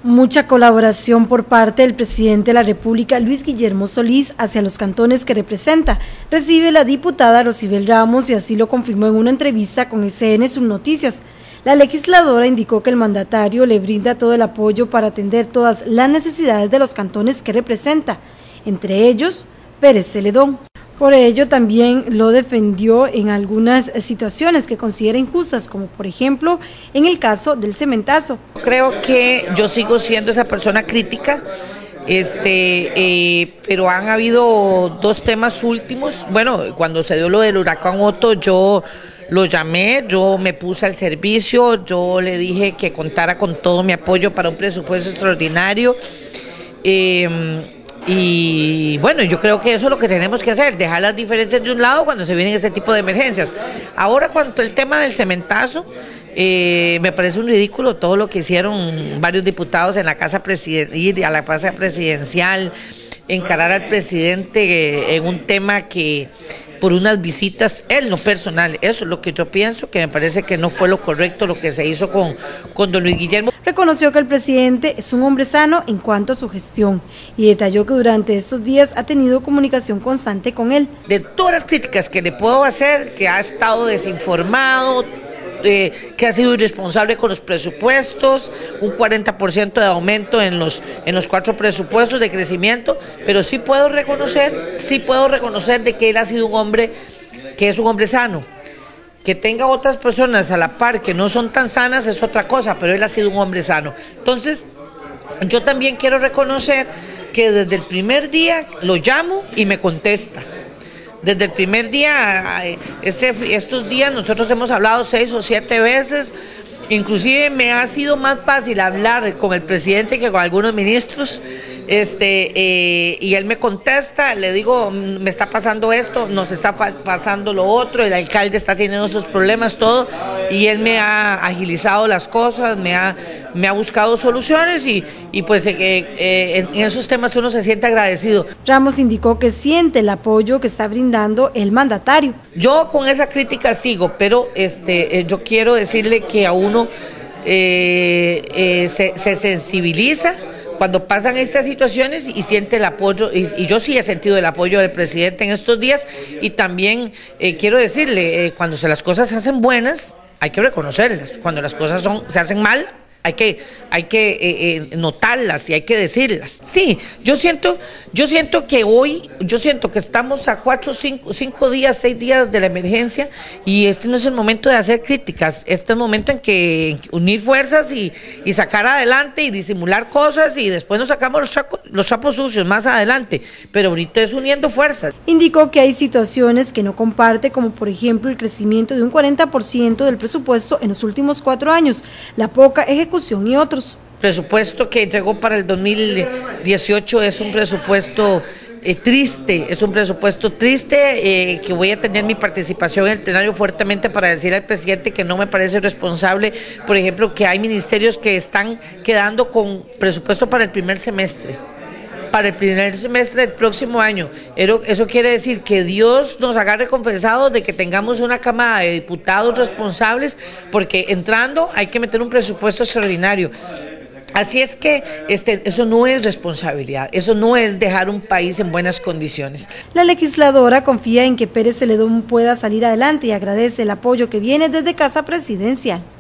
Mucha colaboración por parte del presidente de la República, Luis Guillermo Solís, hacia los cantones que representa, recibe la diputada Rosibel Ramos y así lo confirmó en una entrevista con SN Subnoticias. La legisladora indicó que el mandatario le brinda todo el apoyo para atender todas las necesidades de los cantones que representa, entre ellos Pérez Celedón. Por ello también lo defendió en algunas situaciones que considera injustas, como por ejemplo en el caso del cementazo. Creo que yo sigo siendo esa persona crítica, pero han habido dos temas últimos. Bueno, cuando se dio lo del huracán Otto, yo lo llamé, yo me puse al servicio, yo le dije que contara con todo mi apoyo para un presupuesto extraordinario. Y bueno, yo creo que eso es lo que tenemos que hacer, dejar las diferencias de un lado cuando se vienen este tipo de emergencias. Ahora, cuanto al tema del cementazo, me parece un ridículo todo lo que hicieron varios diputados en la casa presidencial, encarar al presidente en un tema que por unas visitas, él no personal, eso es lo que yo pienso, que me parece que no fue lo correcto lo que se hizo con don Luis Guillermo. Reconoció que el presidente es un hombre sano en cuanto a su gestión y detalló que durante estos días ha tenido comunicación constante con él. De todas las críticas que le puedo hacer, que ha estado desinformado, que ha sido irresponsable con los presupuestos, un 40% de aumento en los 4 presupuestos de crecimiento, pero sí puedo reconocer de que él ha sido un hombre que es un hombre sano. Que tenga otras personas a la par que no son tan sanas es otra cosa, pero él ha sido un hombre sano. Entonces, yo también quiero reconocer que desde el primer día lo llamo y me contesta. Desde el primer día, estos días nosotros hemos hablado 6 o 7 veces, inclusive me ha sido más fácil hablar con el presidente que con algunos ministros, y él me contesta, le digo, me está pasando esto, nos está pasando lo otro, el alcalde está teniendo sus problemas, todo, y él me ha agilizado las cosas, me ha buscado soluciones y pues en esos temas uno se siente agradecido. Ramos indicó que siente el apoyo que está brindando el mandatario. Yo con esa crítica sigo, pero yo quiero decirle que a uno se sensibiliza cuando pasan estas situaciones y siente el apoyo, y yo sí he sentido el apoyo del presidente en estos días, y también quiero decirle, cuando las cosas se hacen buenas, hay que reconocerlas, cuando las cosas se hacen mal, hay que notarlas y hay que decirlas. Sí, yo siento que estamos a 4, 5 días, 6 días de la emergencia y este no es el momento de hacer críticas, este es el momento en que unir fuerzas y sacar adelante y disimular cosas y después nos sacamos los trapos sucios más adelante, pero ahorita es uniendo fuerzas. Indicó que hay situaciones que no comparte, como por ejemplo el crecimiento de un 40% del presupuesto en los últimos 4 años, la poca ejecución y otros. El presupuesto que llegó para el 2018 es un presupuesto triste, que voy a tener mi participación en el plenario fuertemente para decir al presidente que no me parece responsable, por ejemplo, que hay ministerios que están quedando con presupuesto para el primer semestre del próximo año. Eso quiere decir que Dios nos agarre confesados de que tengamos una cámara de diputados responsables, porque entrando hay que meter un presupuesto extraordinario. Así es que eso no es responsabilidad, eso no es dejar un país en buenas condiciones. La legisladora confía en que Pérez Celedón pueda salir adelante y agradece el apoyo que viene desde Casa Presidencial.